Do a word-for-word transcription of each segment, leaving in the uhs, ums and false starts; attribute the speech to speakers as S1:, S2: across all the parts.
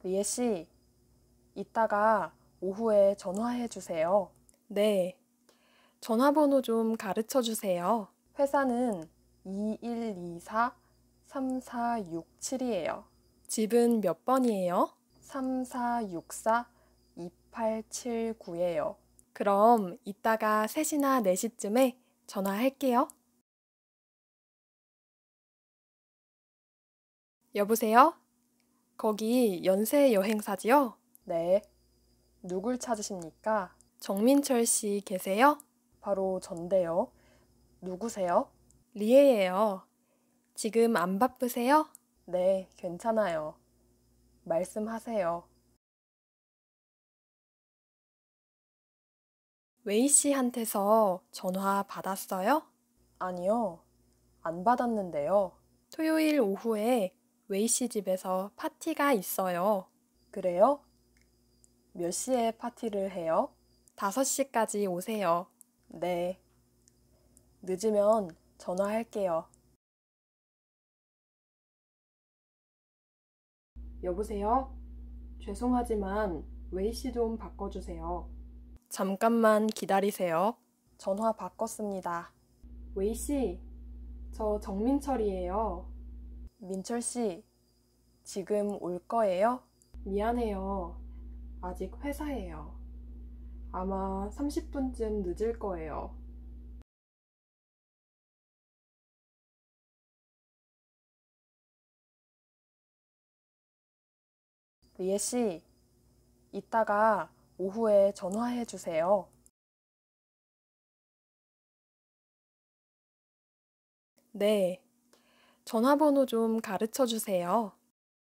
S1: 리에 씨, 이따가 오후에 전화해 주세요.
S2: 네. 전화번호 좀 가르쳐 주세요.
S1: 회사는 이일이사 삼사육칠이에요.
S2: 집은 몇 번이에요?
S1: 삼사육사 이팔칠구예요.
S2: 그럼 이따가 세 시나 네 시쯤에 전화할게요. 여보세요? 거기 연세 여행사지요?
S1: 네, 누굴 찾으십니까?
S2: 정민철 씨 계세요?
S1: 바로 전데요. 누구세요?
S2: 리에예요. 지금 안 바쁘세요?
S1: 네, 괜찮아요. 말씀하세요.
S2: 웨이 씨한테서 전화 받았어요?
S1: 아니요, 안 받았는데요.
S2: 토요일 오후에 웨이 씨 집에서 파티가 있어요.
S1: 그래요? 몇 시에 파티를 해요?
S2: 다섯 시까지 오세요.
S1: 네, 늦으면 전화할게요. 여보세요? 죄송하지만 웨이 씨 좀 바꿔주세요.
S2: 잠깐만 기다리세요.
S1: 전화 바꿨습니다. 웨이 씨, 저 정민철이에요. 민철 씨, 지금 올 거예요? 미안해요. 아직 회사예요. 아마 삼십 분쯤 늦을 거예요. 리에 씨, 이따가 오후에 전화해 주세요.
S2: 네. 전화번호 좀 가르쳐 주세요.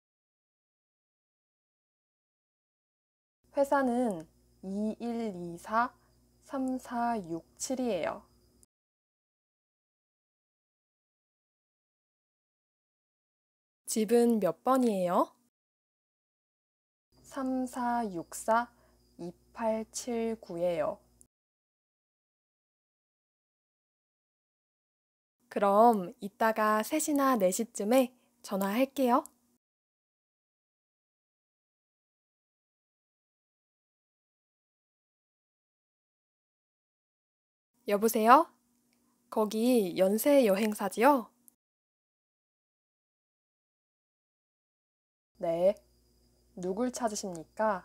S1: 회사는 이일이사 삼사육칠이에요.
S2: 집은 몇 번이에요?
S1: 삼사육사 이팔칠구예요.
S2: 그럼 이따가 세 시나 네 시쯤에 전화할게요. 여보세요? 거기 연세 여행사지요?
S1: 네, 누굴 찾으십니까?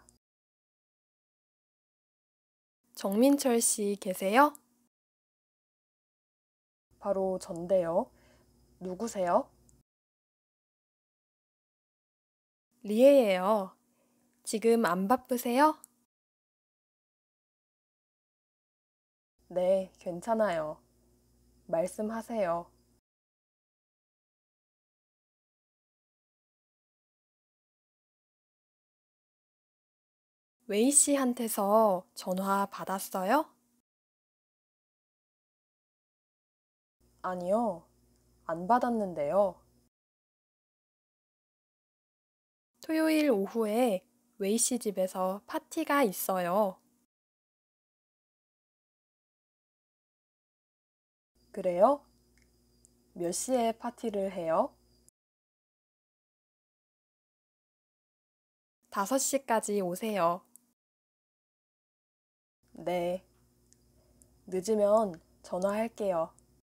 S2: 정민철 씨 계세요?
S1: 바로 전데요. 누구세요?
S2: 리에예요. 지금 안 바쁘세요?
S1: 네, 괜찮아요. 말씀하세요.
S2: 웨이 씨한테서 전화 받았어요?
S1: 아니요, 안 받았는데요.
S2: 토요일 오후에 웨이 씨 집에서 파티가 있어요.
S1: 그래요? 몇 시에 파티를 해요?
S2: 다섯 시까지 오세요.
S1: 네, 늦으면 전화할게요.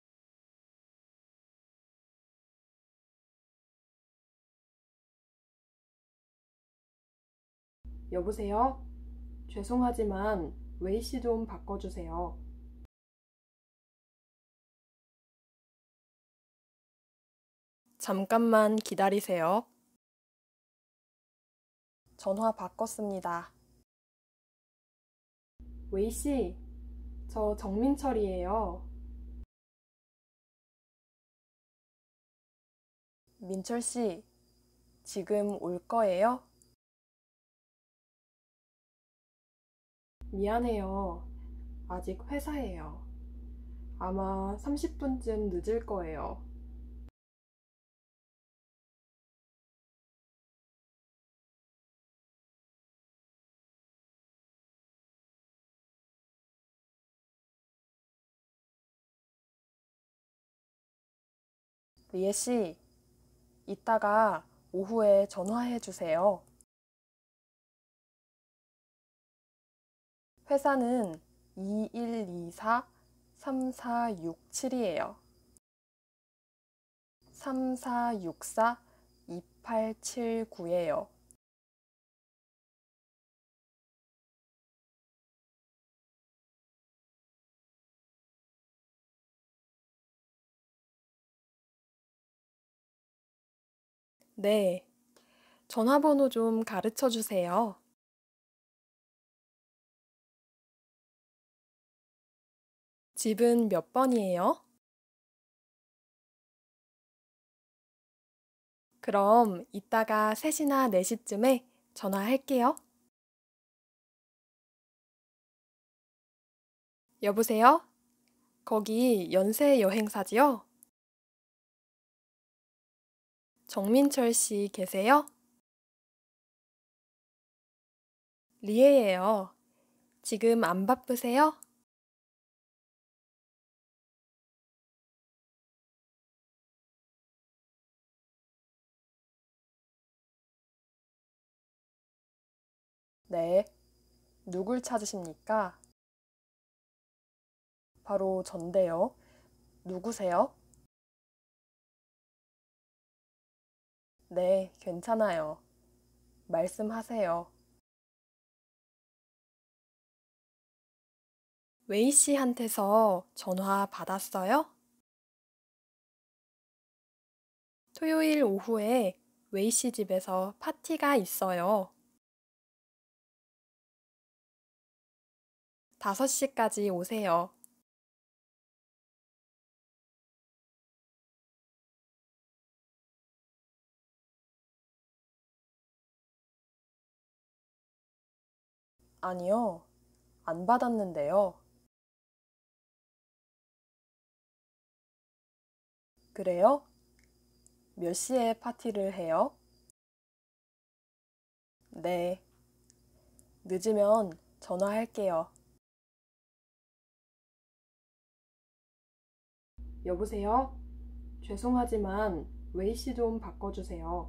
S1: 여보세요? 죄송하지만 웨이 씨 좀 바꿔주세요.
S2: 잠깐만 기다리세요.
S1: 전화 바꿨습니다. 웨이 씨, 저 정민철이에요. 민철 씨, 지금 올 거예요? 미안해요. 아직 회사예요. 아마 삼십 분쯤 늦을 거예요. 리에 씨, 이따가 오후에 전화해 주세요. 회사는 이일이사 삼사육칠이에요. 삼사육사 이팔칠구예요.
S2: 네, 전화번호 좀 가르쳐 주세요. 집은 몇 번이에요? 그럼 이따가 세 시나 네 시쯤에 전화할게요. 여보세요? 거기 연세 여행사지요? 정민철 씨 계세요? 리에예요. 지금 안 바쁘세요?
S1: 네, 누굴 찾으십니까? 바로 전데요. 누구세요? 네, 괜찮아요. 말씀하세요.
S2: 웨이 씨한테서 전화 받았어요? 토요일 오후에 웨이 씨 집에서 파티가 있어요. 다섯 시까지 오세요.
S1: 아니요, 안 받았는데요. 그래요? 몇 시에 파티를 해요? 네, 늦으면 전화할게요. 여보세요? 죄송하지만 웨이 씨 좀 바꿔주세요.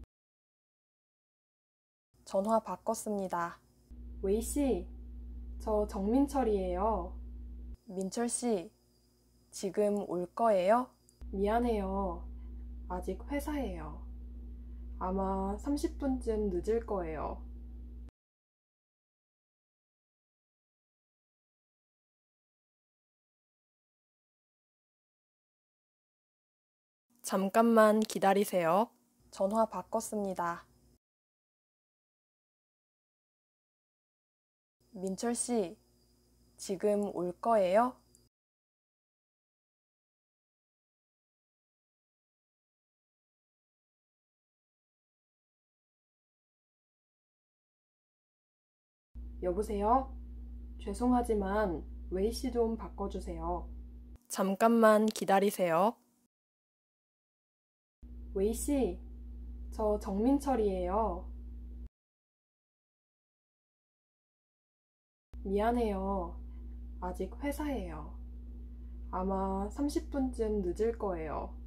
S1: 전화 바꿨습니다. 웨이 씨, 저 정민철이에요. 민철 씨, 지금 올 거예요? 미안해요. 아직 회사예요. 아마 삼십 분쯤 늦을 거예요.
S2: 잠깐만 기다리세요.
S1: 전화 바꿨습니다. 민철 씨, 지금 올 거예요? 여보세요? 죄송하지만 웨이 씨 좀 바꿔주세요.
S2: 잠깐만 기다리세요.
S1: 웨이 씨, 저 정민철이에요. 미안해요. 아직 회사예요. 아마 삼십 분쯤 늦을 거예요.